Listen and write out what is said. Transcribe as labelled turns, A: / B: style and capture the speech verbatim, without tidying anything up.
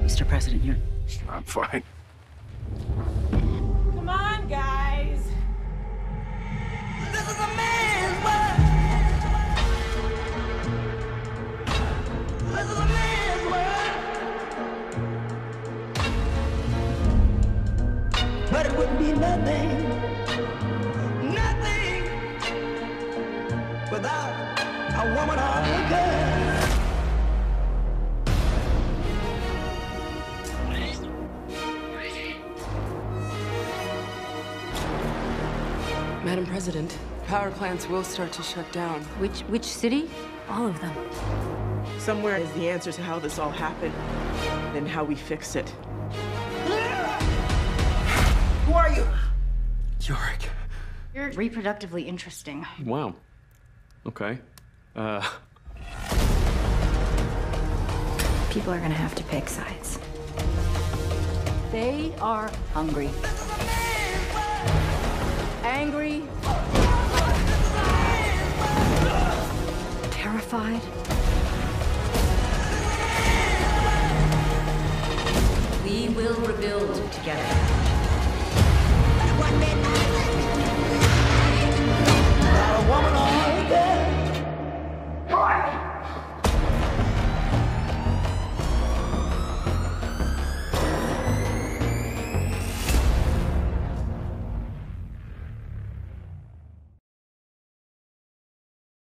A: Mister President, you're...
B: I'm fine.
C: Come on, guys.
D: This is a man's world. This is a man's world. But it wouldn't be nothing, nothing without a woman or a girl.
E: Madam President, power plants will start to shut down.
A: Which, which city? All of them.
E: Somewhere is the answer to how this all happened and how we fix it.
D: Who are you?
B: Yorick.
A: You're reproductively interesting.
B: Wow. Okay. Uh...
A: People are gonna have to pick sides. They are hungry. Angry. Terrified. We will rebuild together.
D: Not a woman or a girl.